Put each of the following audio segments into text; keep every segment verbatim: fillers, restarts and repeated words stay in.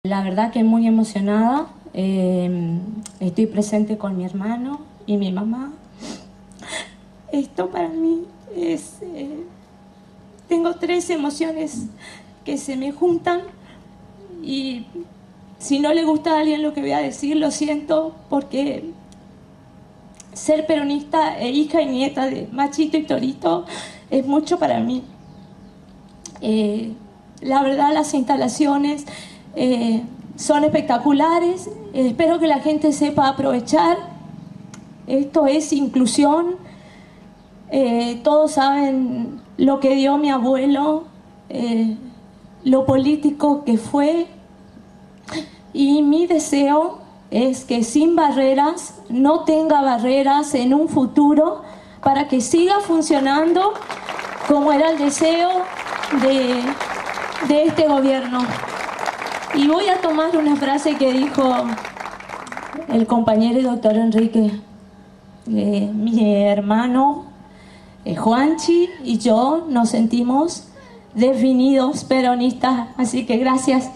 La verdad que muy emocionada, eh, estoy presente con mi hermano y mi mamá. Esto para mí es... Eh, tengo tres emociones que se me juntan y si no le gusta a alguien lo que voy a decir, lo siento, porque ser peronista e hija y nieta de Machito y Torito es mucho para mí. Eh, la verdad, las instalaciones eh, son espectaculares. Eh, espero que la gente sepa aprovechar. Esto es inclusión. Eh, todos saben lo que dio mi abuelo, eh, lo político que fue, y mi deseo es que sin barreras, no tenga barreras en un futuro, para que siga funcionando como era el deseo de, de este gobierno. Y voy a tomar una frase que dijo el compañero y doctor Enrique, eh, mi hermano eh, Juanchi y yo nos sentimos definidos peronistas, así que gracias.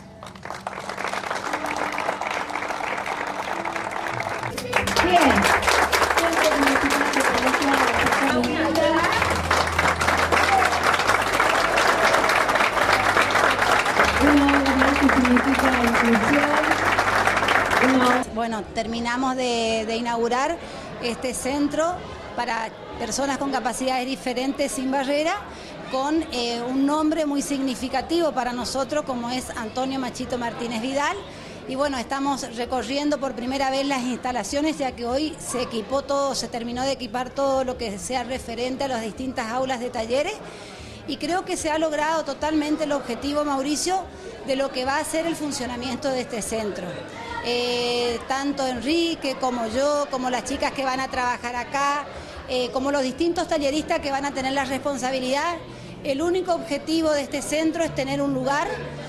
Bueno, terminamos de, de inaugurar este centro para personas con capacidades diferentes sin barrera, con eh, un nombre muy significativo para nosotros como es Antonio Machito Martínez Vidal. Y bueno, estamos recorriendo por primera vez las instalaciones, ya que hoy se equipó todo, se terminó de equipar todo lo que sea referente a las distintas aulas de talleres. Y creo que se ha logrado totalmente el objetivo, Mauricio, de lo que va a ser el funcionamiento de este centro. Eh, tanto Enrique como yo, como las chicas que van a trabajar acá, eh, como los distintos talleristas que van a tener la responsabilidad, el único objetivo de este centro es tener un lugar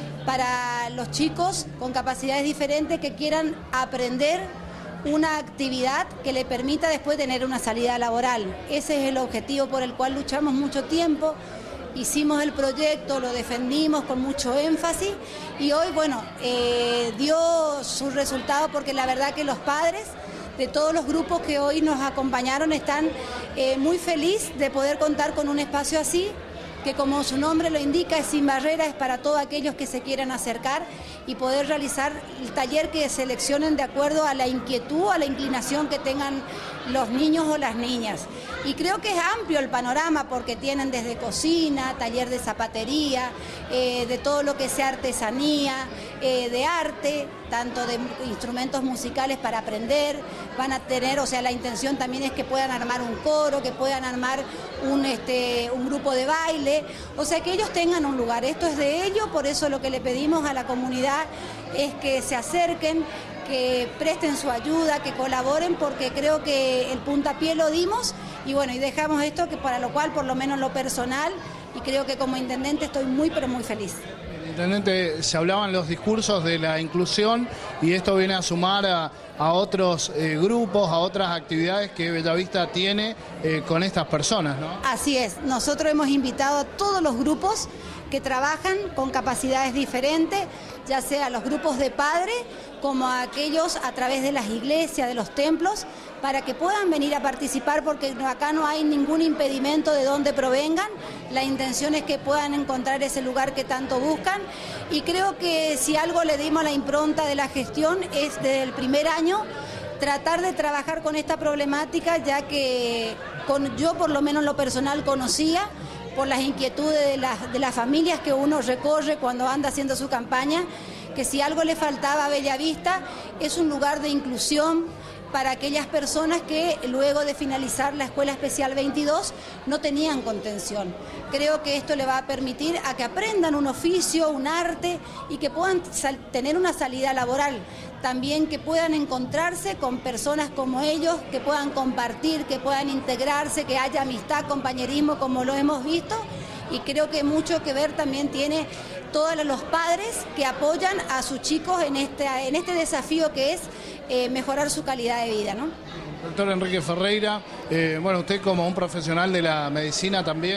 para los chicos con capacidades diferentes que quieran aprender una actividad que le permita después tener una salida laboral. Ese es el objetivo por el cual luchamos mucho tiempo. Hicimos el proyecto, lo defendimos con mucho énfasis y hoy, bueno, eh, dio su resultado, porque la verdad que los padres de todos los grupos que hoy nos acompañaron están eh, muy felices de poder contar con un espacio así, que como su nombre lo indica es sin barreras, es para todos aquellos que se quieran acercar y poder realizar el taller que seleccionen de acuerdo a la inquietud, a la inclinación que tengan los niños o las niñas. Y creo que es amplio el panorama, porque tienen desde cocina, taller de zapatería, eh, de todo lo que sea artesanía, eh, de arte, tanto de instrumentos musicales para aprender, van a tener, o sea, la intención también es que puedan armar un coro, que puedan armar un, este, un grupo de baile, o sea, que ellos tengan un lugar. Esto es de ellos, por eso lo que le pedimos a la comunidad es que se acerquen, que presten su ayuda, que colaboren, porque creo que el puntapié lo dimos y bueno, y dejamos esto, que para lo cual, por lo menos lo personal, y creo que como intendente estoy muy pero muy feliz. Intendente, se hablaban los discursos de la inclusión y esto viene a sumar a, a otros eh, grupos, a otras actividades que Bellavista tiene eh, con estas personas, ¿no? Así es, nosotros hemos invitado a todos los grupos que trabajan con capacidades diferentes, ya sea los grupos de padres como a aquellos a través de las iglesias, de los templos, para que puedan venir a participar, porque acá no hay ningún impedimento de dónde provengan. La intención es que puedan encontrar ese lugar que tanto buscan, y creo que si algo le dimos a la impronta de la gestión es desde el primer año tratar de trabajar con esta problemática, ya que con, yo por lo menos lo personal conocía por las inquietudes de las, de las familias que uno recorre cuando anda haciendo su campaña, que si algo le faltaba a Bellavista es un lugar de inclusión para aquellas personas que luego de finalizar la Escuela Especial veintidós no tenían contención. Creo que esto le va a permitir a que aprendan un oficio, un arte, y que puedan tener una salida laboral. También que puedan encontrarse con personas como ellos, que puedan compartir, que puedan integrarse, que haya amistad, compañerismo, como lo hemos visto. Y creo que mucho que ver también tiene todos los padres que apoyan a sus chicos en este, en este desafío que es eh, mejorar su calidad de vida, ¿no? Doctor Enrique Ferreira, eh, bueno, usted como un profesional de la medicina también,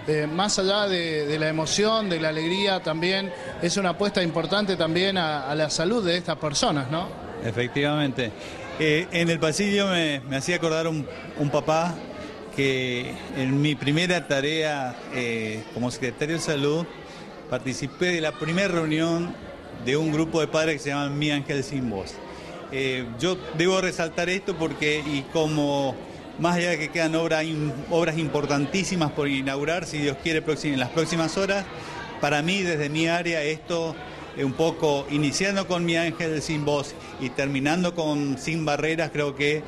eh, más allá de, de la emoción, de la alegría, también es una apuesta importante también a, a la salud de estas personas, ¿no? Efectivamente. Eh, en el pasillo me, me hacía acordar un, un papá que en mi primera tarea eh, como secretario de salud participé de la primera reunión de un grupo de padres que se llaman Mi Ángel Sin Voz. Eh, yo debo resaltar esto porque, y como más allá de que quedan obra, obras importantísimas por inaugurar, si Dios quiere, en las próximas horas, para mí, desde mi área, esto eh, un poco, iniciando con Mi Ángel Sin Voz y terminando con Sin Barreras, creo que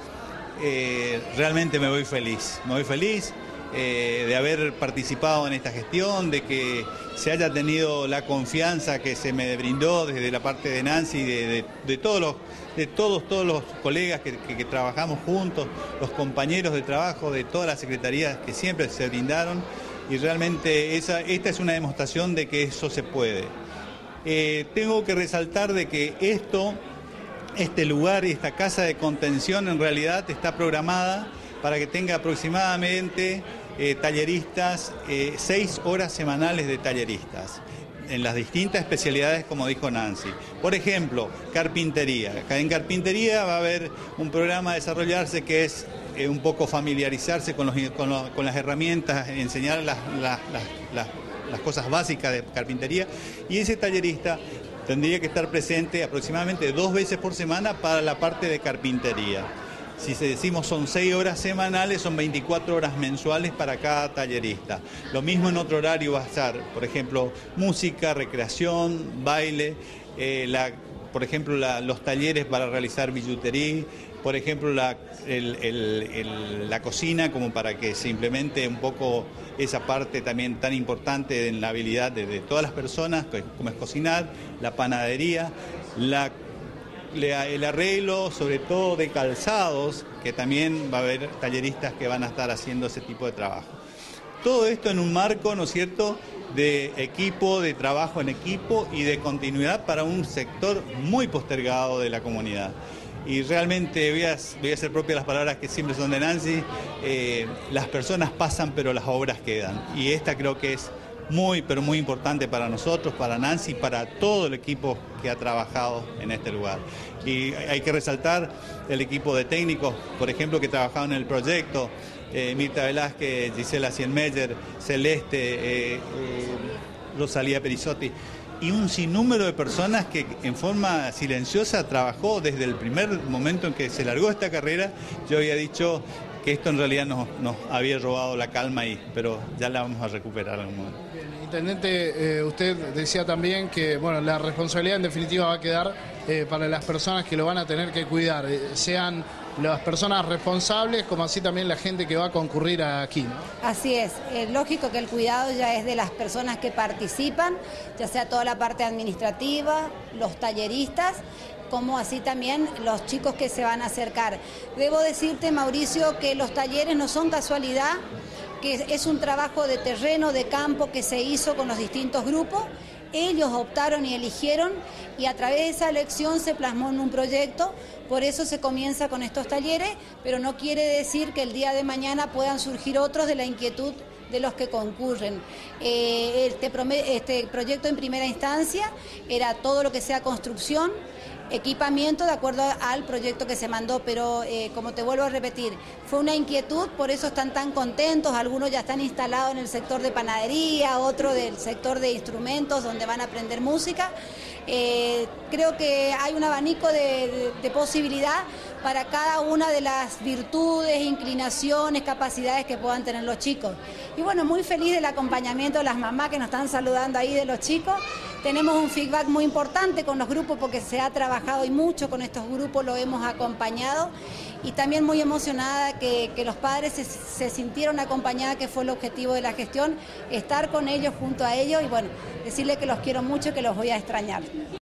eh, realmente me voy feliz. Me voy feliz eh, de haber participado en esta gestión, de que se haya tenido la confianza que se me brindó desde la parte de Nancy, de, de, de todos los de todos, todos los colegas que, que, que trabajamos juntos, los compañeros de trabajo de todas las secretarías que siempre se brindaron, y realmente esa, esta es una demostración de que eso se puede. Eh, tengo que resaltar de que esto, este lugar y esta casa de contención en realidad está programada para que tenga aproximadamente eh, talleristas, eh, seis horas semanales de talleristas, en las distintas especialidades, como dijo Nancy. Por ejemplo, carpintería. En carpintería va a haber un programa a desarrollarse que es eh, un poco familiarizarse con, los, con, los, con las herramientas, enseñar las, las, las, las, las cosas básicas de carpintería, y ese tallerista tendría que estar presente aproximadamente dos veces por semana para la parte de carpintería. Si decimos son seis horas semanales, son veinticuatro horas mensuales para cada tallerista. Lo mismo en otro horario va a estar, por ejemplo, música, recreación, baile, eh, la, por ejemplo, la, los talleres para realizar billutería, por ejemplo, la, el, el, el, la cocina, como para que se implemente un poco esa parte también tan importante en la habilidad de, de todas las personas, como es cocinar, la panadería, la el arreglo sobre todo de calzados, que también va a haber talleristas que van a estar haciendo ese tipo de trabajo. Todo esto en un marco, ¿no es cierto?, de equipo, de trabajo en equipo y de continuidad para un sector muy postergado de la comunidad. Y realmente voy a, voy a hacer propias las palabras que siempre son de Nancy, eh, las personas pasan pero las obras quedan. Y esta creo que es muy, pero muy importante para nosotros, para Nancy, para todo el equipo que ha trabajado en este lugar. Y hay que resaltar el equipo de técnicos, por ejemplo, que trabajaron en el proyecto, eh, Mirta Velázquez, Gisela Cienmeyer, Celeste, eh, eh, Rosalía Perizotti, y un sinnúmero de personas que en forma silenciosa trabajó desde el primer momento en que se largó esta carrera. Yo había dicho que esto en realidad nos, nos había robado la calma ahí, pero ya la vamos a recuperar en algún momento. Bien, intendente, eh, usted decía también que bueno, la responsabilidad en definitiva va a quedar eh, para las personas que lo van a tener que cuidar, eh, sean las personas responsables como así también la gente que va a concurrir aquí, ¿no? Así es, es lógico que el cuidado ya es de las personas que participan, ya sea toda la parte administrativa, los talleristas, como así también los chicos que se van a acercar. Debo decirte, Mauricio, que los talleres no son casualidad, que es un trabajo de terreno, de campo que se hizo con los distintos grupos. Ellos optaron y eligieron, y a través de esa elección se plasmó en un proyecto. Por eso se comienza con estos talleres, pero no quiere decir que el día de mañana puedan surgir otros de la inquietud de los que concurren. Eh, este, este proyecto en primera instancia era todo lo que sea construcción, equipamiento de acuerdo al proyecto que se mandó, pero eh, como te vuelvo a repetir, fue una inquietud, por eso están tan contentos. Algunos ya están instalados en el sector de panadería, otro del sector de instrumentos donde van a aprender música. Eh, creo que hay un abanico de, de, de posibilidad para cada una de las virtudes, inclinaciones, capacidades que puedan tener los chicos. Y bueno, muy feliz del acompañamiento de las mamás que nos están saludando ahí, de los chicos. Tenemos un feedback muy importante con los grupos porque se ha trabajado y mucho con estos grupos, lo hemos acompañado, y también muy emocionada que, que los padres se, se sintieron acompañados, que fue el objetivo de la gestión, estar con ellos, junto a ellos, y bueno, decirles que los quiero mucho y que los voy a extrañar.